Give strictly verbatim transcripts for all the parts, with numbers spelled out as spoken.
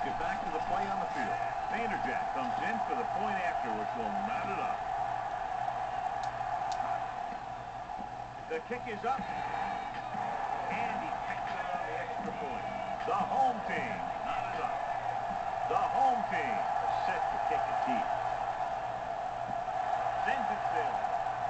get back to the play on the field. Vanderjagt comes in for the point after, which will knot it up. The kick is up. And he takes it on the extra point. The home team knotted up. The home team set to kick it deep. Sends it sailing.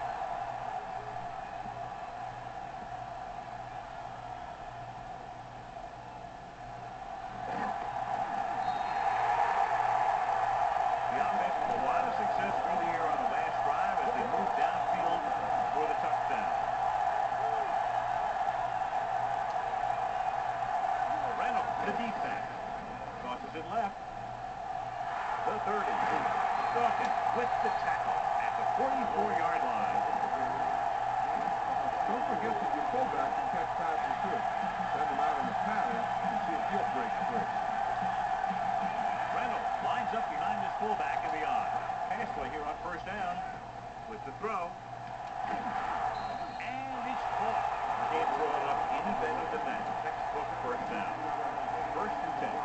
The offense with a lot of success through the air on the last drive as they move downfield for the touchdown. Reynolds, the deep pass. Tosses it left. The thirty. Dawkins with the tackle at the forty-four-yard line. Don't forget that your fullback can catch passes too. Send them out in the pattern and see if he'll break free. Reynolds lines up behind his fullback in the eye. Pass play here on first down with the throw. And it's caught. Can't throw it up any better than that. Textbook first down. First and ten.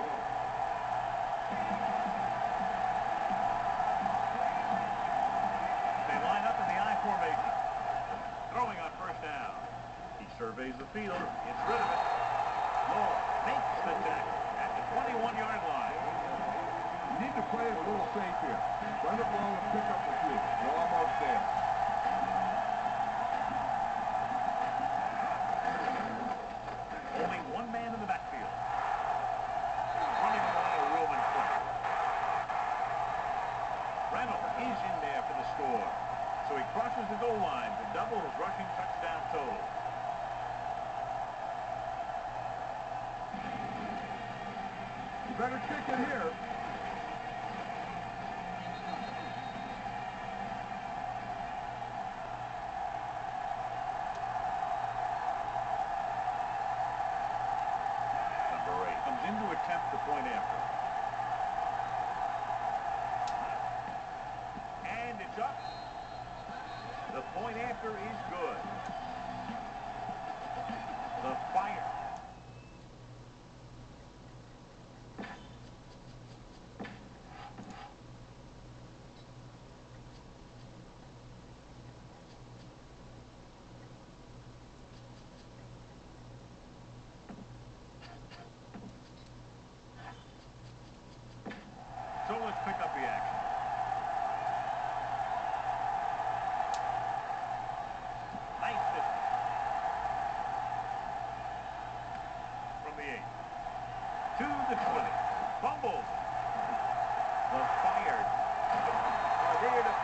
They line up in the I formation. Throwing on first down. He surveys the field. Gets rid of it. Law makes the tackle at the twenty-one-yard line. You need to play it a little safe here. Run the ball and pick up the few. You're almost there. Only one man in the backfield. Running along a Roman play. Reynolds is in there for the score. So he crosses the goal line to double his rushing touchdown total. You better kick it here. Number eight comes in to attempt the point after. And it's up. The point after is good. The fire. So let's pick up the action. Nice distance. From the eight. To the twenty. Fumbled. The Fired are there to...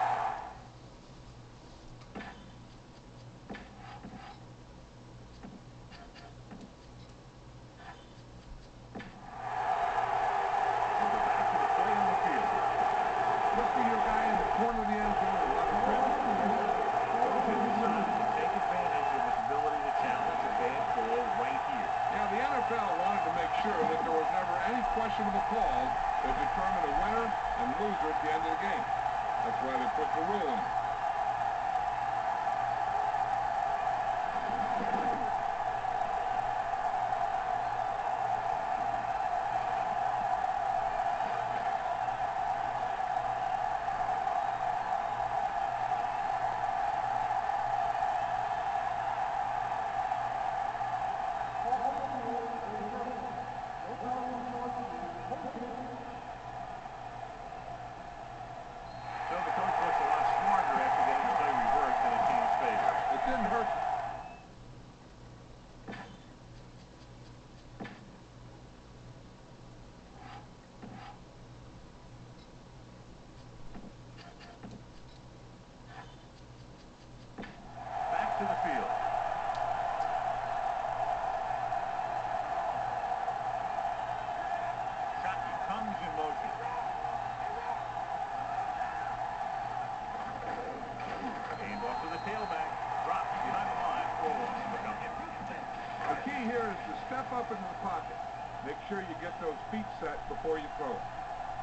Corner of the end zone. Take advantage of his ability to challenge a bad call right here. Yeah, the N F L wanted to make sure that there was never any questionable calls that determine a winner and loser at the end of the game. That's why they put the rule in. So the coach looks a lot smarter after getting the play reversed in a team's favor. It didn't hurt. Back to the field. Shockey comes in motion. Hand off to the tailback. Drops behind the line for a loss. The key here is to step up into the pocket. Make sure you get those feet set before you throw it.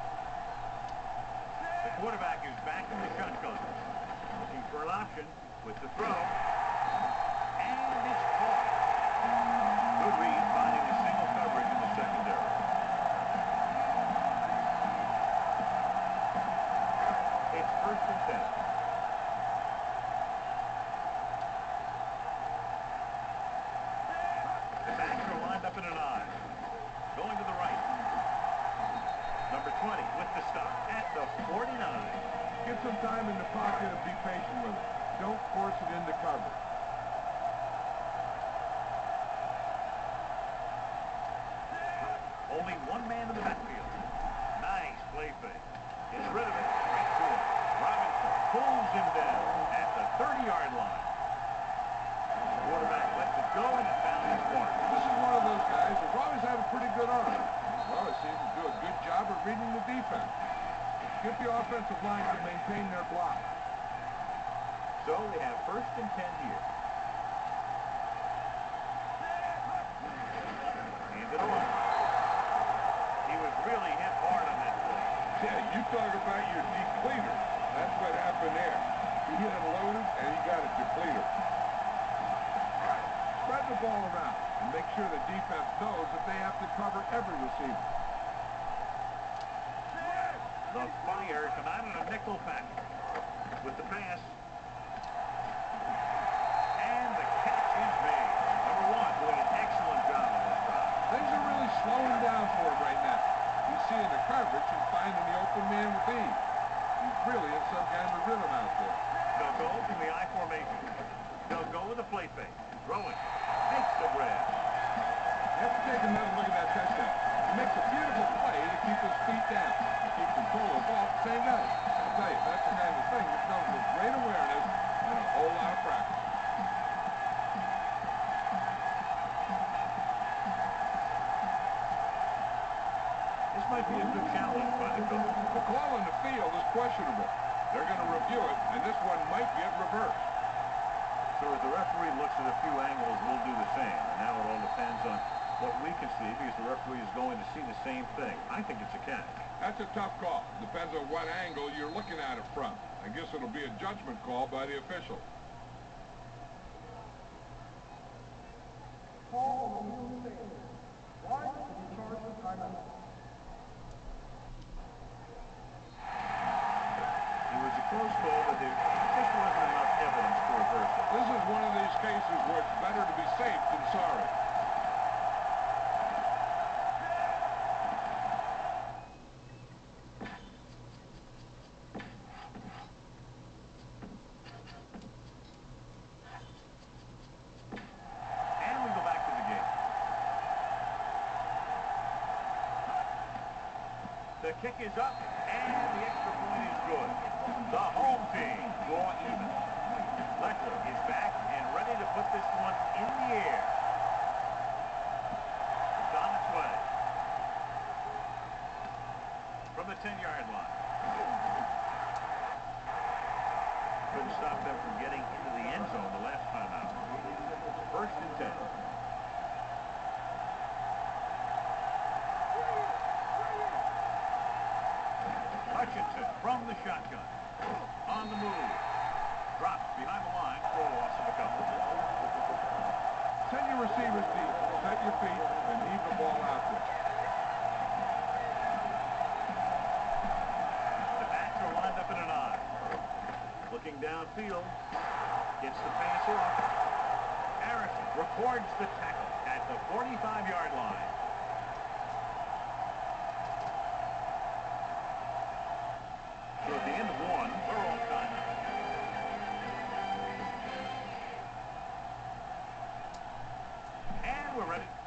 The quarterback is back in the shotgun. Looking for an option with the throw. And it's caught. Good read, finding the single coverage in the secondary. some time in the pocket and be patient with it. Don't force it into coverage. Only one man in the backfield. Nice play fake. Gets rid of it. Right to him. Robinson pulls him down at the thirty-yard line. Quarterback lets it go and found his corner. This is one of those guys who's always had a pretty good arm. Well, he seems to do a good job of reading the defense. Get the offensive line to maintain their block. So they have first and ten here. Hand it off. He was really hit hard on that play. Yeah, you talk about your depleter. That's what happened there. He hit it loaded, and he got a depleter. Spread the ball around and make sure the defense knows that they have to cover every receiver. The fire come out in a nickel package with the pass. And the catch is made. Number one doing an excellent job on this drive. Things are really slowing down for him right now. He's seeing the coverage and finding the open man with ease. He's really in some kind of rhythm out there. They'll go from the I formation. They'll go with a play fake. Throwing. Makes the grab. You have to take another look at that touchdown. He makes a beautiful play to keep his feet down. Keep control of the ball at the same time. I'll tell you, that's the kind of thing that comes with great awareness and a whole lot of practice. This might be a good challenge by the coach. The call on the field is questionable. They're going to review it, and this one might get reversed. So as the referee looks at a few angles, we'll do the same. And now it all depends on what we can see, because the referee is going to see the same thing. I think it's a catch. That's a tough call. Depends on what angle you're looking at it from. I guess it'll be a judgment call by the official. Paul will be Why is he charged with timeout? It was a close call, but there just wasn't enough evidence to reverse it. This is one of these cases where it's better to be safe than sorry. And we go back to the game. The kick is up, and the extra point is good. The home team draw even. Fletcher is back and ready to put this one in the air. It's on its way. From the ten-yard line. Couldn't stop them from getting into the end zone the last time out. First and ten. Hutchinson from the shotgun. On the move. Drops behind the line for a loss of a couple. Set your receivers deep. Set your feet and leave the ball out there. The backs are lined up in an I. Looking downfield. Gets the pass off. Harrison records the tackle at the forty-five-yard line. So at the end of one, we're all time. And we're ready.